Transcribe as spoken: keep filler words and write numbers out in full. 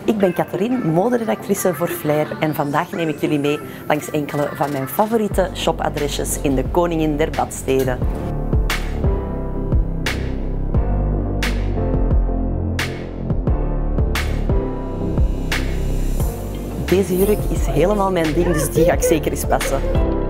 Ik ben Catherine, moderedactrice voor Flair en vandaag neem ik jullie mee langs enkele van mijn favoriete shopadresjes in de koningin der badsteden. Deze jurk is helemaal mijn ding, dus die ga ik zeker eens passen.